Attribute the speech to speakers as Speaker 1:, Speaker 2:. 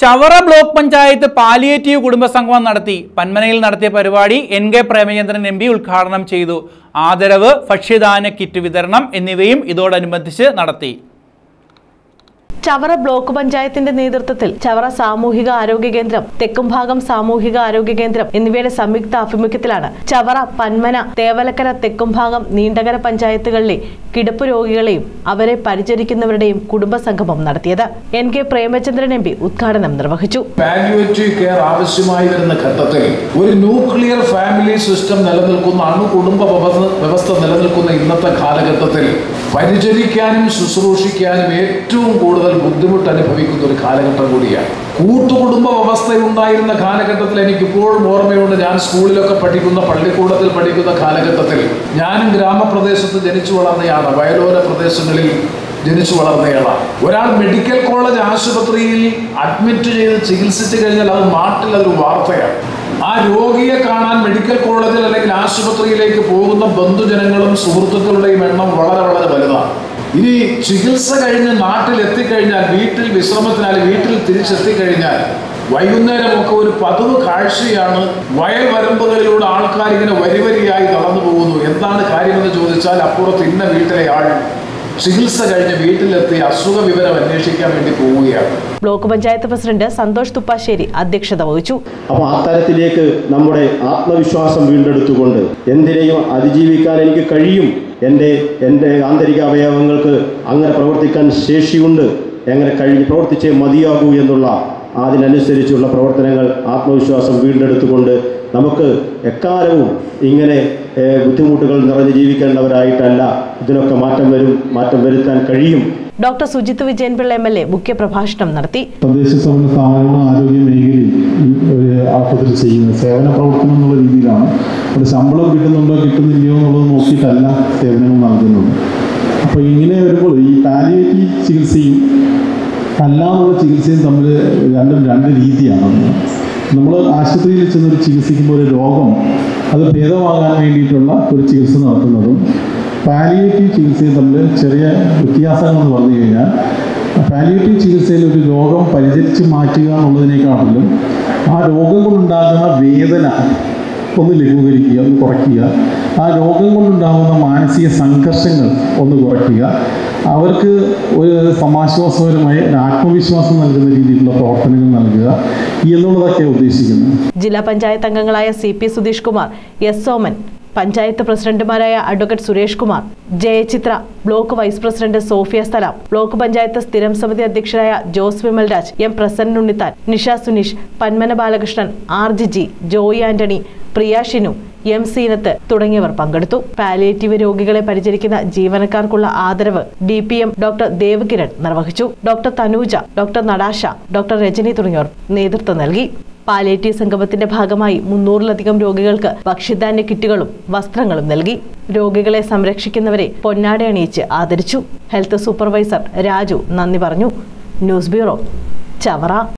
Speaker 1: Chavara block panchayat palliative കുടുംബസംഗമം നടത്തി. പന്മനയിൽ നടത്തിയ പരിപാടി NK പ്രേമചന്ദ്രൻ MP ഉദ്ഘാടനം ചെയ്തു. ആദരവ്, ഭക്ഷ്യധാന്യ കിറ്റ് വിതരണം എന്നിവയും ഇതോടനുബന്ധിച്ച് നടത്തി.
Speaker 2: ചവറ ബ്ലോക്ക് പഞ്ചായത്തിന്റെ നേതൃത്വത്തിൽ ചവറ സാമൂഹിക ആരോഗ്യ കേന്ദ്രം, തെക്കുംഭാഗം സാമൂഹിക ആരോഗ്യ കേന്ദ്രം എന്നിവയുടെ സംയുക്ത ആഭിമുഖ്യത്തിലാണ് ചവറ, പന്മന, തേവലക്കര, തെക്കുംഭാഗം, നീണ്ടകര പഞ്ചായത്തുകളിലെ കിടപ്പ് രോഗികളെയും അവരെ പരിചരിക്കുന്നവരുടെയും കുടുംബസംഗമം നടത്തിയത്. NK പ്രേമചന്ദ്രൻ MP ഉദ്ഘാടനം നിർവഹിച്ചു.
Speaker 3: പാലിയേറ്റീവ് കെയർ ആവശ്യമായി വരുന്ന ഘട്ടത്തിൽ ഒരു ന്യൂക്ലിയർ ഫാമിലി സിസ്റ്റം നിലനിൽക്കുന്ന അണുകുടുംബ വ്യവസ്ഥ നിലനിൽക്കുന്ന ഇന്നത്തെ കാലഘട്ടത്തിൽ പരിചരിക്കാനും ശുശ്രൂഷിക്കാനും ഏറ്റവും കൂടുതൽ ബുദ്ധിമുട്ട് അനുഭവിക്കുന്ന ഒരു കാലഘട്ടം കൂടിയാണ്. കൂട്ടുകുടുംബ വ്യവസ്ഥയുണ്ടായിരുന്ന കാലഘട്ടത്തിൽ എനിക്കിപ്പോഴും ഓർമ്മയുണ്ട്. ഞാൻ സ്കൂളിലൊക്കെ പഠിക്കുന്ന, പള്ളിക്കൂടത്തിൽ പഠിക്കുന്ന കാലഘട്ടത്തിൽ ഞാനും ഗ്രാമപ്രദേശത്ത് ജനിച്ചു വളർന്നയാണ്, വയലോര പ്രദേശങ്ങളിൽ ജനിച്ചു വളർന്നയാളാണ്. ഒരാൾ മെഡിക്കൽ കോളേജ് ആശുപത്രിയിൽ അഡ്മിറ്റ് ചെയ്ത് ചികിത്സിച്ചു കഴിഞ്ഞാൽ അത് നാട്ടിൽ അതൊരു വാർത്തയാണ്. ആ രോഗിയെ കാണാൻ മെഡിക്കൽ കോളേജിൽ അല്ലെങ്കിൽ ആശുപത്രിയിലേക്ക് പോകുന്ന ബന്ധുജനങ്ങളും സുഹൃത്തുക്കളുടെയും എണ്ണം വളരെ വളരെ വലുതാണ്. ഇനി ചികിത്സ കഴിഞ്ഞ് നാട്ടിൽ എത്തിക്കഴിഞ്ഞാൽ, വീട്ടിൽ വിശ്രമത്തിനായി വീട്ടിൽ തിരിച്ചെത്തിക്കഴിഞ്ഞാൽ വൈകുന്നേരമൊക്കെ ഒരു പതിവ് കാഴ്ചയാണ്. വയൽ വരമ്പുകളിലൂടെ ആൾക്കാർ ഇങ്ങനെ വരിവരിയായി നടന്നു പോകുന്നു. എന്താണ് കാര്യമെന്ന് ചോദിച്ചാൽ അപ്പുറത്ത് ഇന്ന വീട്ടിലെ ആൾ ചികിത്സ കഴിഞ്ഞ് വീട്ടിലെത്തി അസുഖ വിവരം അന്വേഷിക്കാൻ വേണ്ടി പോവുകയാണ്.
Speaker 2: ബ്ലോക്ക് പഞ്ചായത്ത് പ്രസിഡന്റ് സന്തോഷ് തുപ്പാശ്ശേരി അധ്യക്ഷത വഹിച്ചു.
Speaker 4: അപ്പോൾ ആ തരത്തിലേക്ക് നമ്മുടെ ആത്മവിശ്വാസം വീണ്ടെടുത്തുകൊണ്ട് എന്തിനേയും അതിജീവിക്കാൻ എനിക്ക് കഴിയും, എൻ്റെ ആന്തരിക അവയവങ്ങൾക്ക് അങ്ങനെ പ്രവർത്തിക്കാൻ ശേഷിയുണ്ട്, എങ്ങനെ പ്രവർത്തിച്ചേ മതിയാകൂ എന്നുള്ള അതിനനുസരിച്ചുള്ള പ്രവർത്തനങ്ങൾ, ആത്മവിശ്വാസം വീണ്ടെടുത്തുകൊണ്ട് നമുക്ക് എക്കാലവും ഇങ്ങനെ ബുദ്ധിമുട്ടുകൾ നിറഞ്ഞ് ജീവിക്കേണ്ടവരായിട്ടല്ല, ഇതിനൊക്കെ മാറ്റം വരുത്താൻ കഴിയും.
Speaker 2: ഡോക്ടർ സുജിത് വിജയൻപിള്ള MLA മുഖ്യപ്രഭാഷണം നടത്തി.
Speaker 5: തദ്ദേശ സ്വയംഭരണ സ്ഥാപനങ്ങളും ആരോഗ്യ മേഖലയിൽ ആശുപത്രി ചെയ്യുന്ന സേവന പ്രവർത്തനം എന്നുള്ള രീതിയിലാണ്. ഒരു ശമ്പളം കിട്ടുന്നുണ്ടോ കിട്ടുന്നില്ലയോ എന്നുള്ളത് നോക്കിയിട്ടല്ല സേവനങ്ങൾ നൽകുന്നത്. അപ്പോൾ ഇങ്ങനെ വരുമ്പോൾ ഈ പാലിയേറ്റീവ് ചികിത്സയും അല്ലാതുള്ള ചികിത്സയും തമ്മിൽ രണ്ട് രീതിയാണ്. നമ്മൾ ആശുപത്രിയിൽ ചെന്നൊരു ചികിത്സിക്കുമ്പോൾ ഒരു രോഗം അത് ഭേദമാകാൻ വേണ്ടിയിട്ടുള്ള ഒരു ചികിത്സ നടത്തുന്നതും പാലിയേറ്റീവ് ചികിത്സയും തമ്മിൽ ചെറിയ വ്യത്യാസങ്ങൾ എന്ന് പറഞ്ഞു കഴിഞ്ഞാൽ, പാലിയേറ്റീവ് ചികിത്സയിൽ ഒരു രോഗം പരിചരിച്ച് മാറ്റുക എന്നുള്ളതിനേക്കാളും ആ രോഗം കൊണ്ടുണ്ടാകുന്ന വേദന ഒന്ന് ലഘൂകരിക്കുക, ഒന്ന് കുറയ്ക്കുക, ആ രോഗം കൊണ്ടുണ്ടാകുന്ന മാനസിക സംഘർഷങ്ങൾ ഒന്ന് കുറയ്ക്കുക, അവർക്ക് ഒരു സമാശ്വാസപരമായ ആത്മവിശ്വാസം നൽകുന്ന രീതിയിലുള്ള പ്രവർത്തനങ്ങൾ നൽകുക എന്നുള്ളതൊക്കെ ഉദ്ദേശിക്കുന്നു.
Speaker 2: ജില്ലാ പഞ്ചായത്ത് അംഗങ്ങളായ CP സുധീഷ് കുമാർ, S സോമൻ, പഞ്ചായത്ത് പ്രസിഡന്റുമാരായ advocate Suresh Kumar, Jayachithra, block vice president Sophia Salam, block panchayat സ്ഥിരം സമിതി അധ്യക്ഷരായ ജോസ് വിമൽരാജ്, M പ്രസന്ന ഉണ്ണിത്താൻ, നിഷ സുനീഷ്, പന്മന ബാലകൃഷ്ണൻ, R ജിജി, ജോയി ആന്റണി, പ്രിയ ഷിനു, M സീനത്ത് തുടങ്ങിയവർ പങ്കെടുത്തു. പാലിയേറ്റീവ് രോഗികളെ പരിചരിക്കുന്ന ജീവനക്കാർക്കുള്ള ആദരവ് DPM ഡോക്ടർ ദേവകിരൺ നിർവഹിച്ചു. Doctor Thanuja, doctor Natasha, doctor Rajani തുടങ്ങിയവർ നേതൃത്വം നൽകി. പാലിയേറ്റീവ് സംഗമത്തിന്റെ ഭാഗമായി 300-ലധികം രോഗികൾക്ക് ഭക്ഷ്യധാന്യ കിറ്റുകളും വസ്ത്രങ്ങളും നൽകി. രോഗികളെ സംരക്ഷിക്കുന്നവരെ പൊന്നാട അണിയിച്ച് ആദരിച്ചു. ഹെൽത്ത് സൂപ്പർവൈസർ രാജു നന്ദി പറഞ്ഞു. News bureau, Chavara.